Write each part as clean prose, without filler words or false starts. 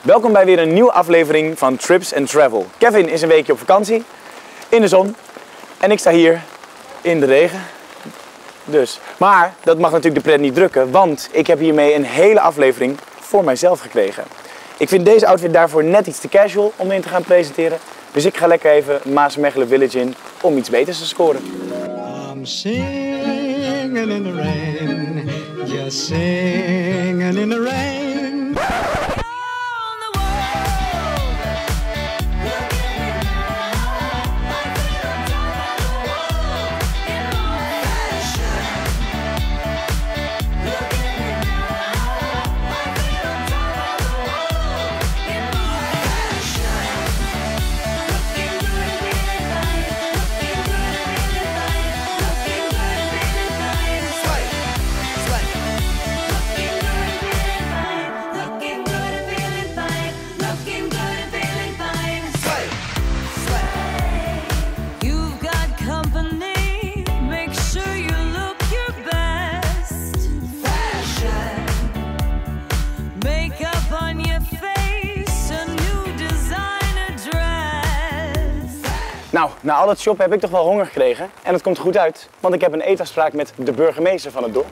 Welkom bij weer een nieuwe aflevering van Trips and Travel. Kevin is een weekje op vakantie, in de zon. En ik sta hier in de regen. Dus. Maar dat mag natuurlijk de pret niet drukken, want ik heb hiermee een hele aflevering voor mijzelf gekregen. Ik vind deze outfit daarvoor net iets te casual om in te gaan presenteren. Dus ik ga lekker even Maasmechelen Village in om iets beters te scoren. I'm singing in the rain, just singing in the rain. Nou, na al het shoppen heb ik toch wel honger gekregen. En dat komt goed uit, want ik heb een eetafspraak met de burgemeester van het dorp.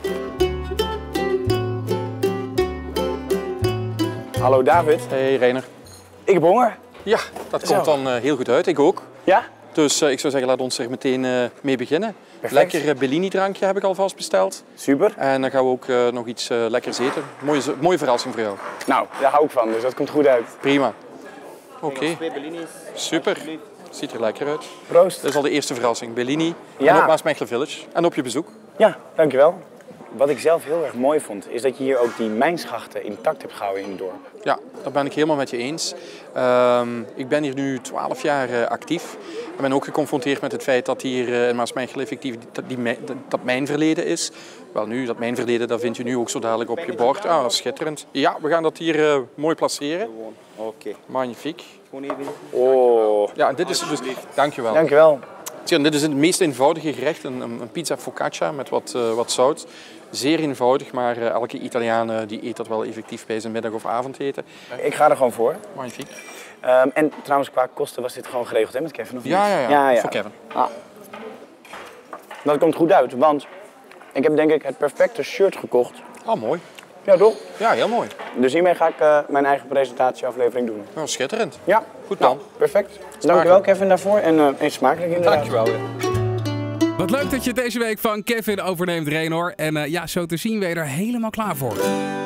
Hallo David. Hey Reiner. Ik heb honger. Ja, dat komt dan heel goed uit. Ik ook. Ja? Dus ik zou zeggen, laat ons er meteen mee beginnen. Perfect. Lekker Bellini drankje heb ik alvast besteld. Super. En dan gaan we ook nog iets lekkers eten. Mooie verrassing voor jou. Nou, daar hou ik van, dus dat komt goed uit. Prima. Oké. Super. Ziet er lekker uit. Proost. Dat is al de eerste verrassing. Bellini Ja. en op Maasmechelen Village. En op je bezoek. Ja, dankjewel. Wat ik zelf heel erg mooi vond, is dat je hier ook die mijnschachten intact hebt gehouden in het dorp. Ja, dat ben ik helemaal met je eens. Ik ben hier nu 12 jaar actief. Ik ben ook geconfronteerd met het feit dat hier in Maasmechelen effectief dat mijnverleden is. Wel nu, dat mijnverleden, dat vind je nu ook zo dadelijk op je bord. Ah, schitterend. Ja, we gaan dat hier mooi placeren. Oké. Magnifiek. Oh. Ja, dit is dus... Dankjewel. Dankjewel. Zie, dit is het meest eenvoudige gerecht, een pizza focaccia met wat zout. Zeer eenvoudig, maar elke Italiaan die eet dat wel effectief bij zijn middag- of avondeten. Ik ga er gewoon voor. Magnifiek. En trouwens, qua kosten was dit gewoon geregeld hè, met Kevin? Of niet? Ja, voor Kevin. Ah. Dat komt goed uit, want ik heb denk ik het perfecte shirt gekocht. Oh, mooi. Ja, toch? Ja, heel mooi. Dus hiermee ga ik mijn eigen presentatieaflevering doen. Nou, schitterend. Ja. Goed dan. Nou, perfect. Dankjewel Kevin daarvoor en smakelijk inderdaad. Dankjewel. Wat leuk dat je deze week van Kevin overneemt, Reiner. En ja, zo te zien ben je er helemaal klaar voor.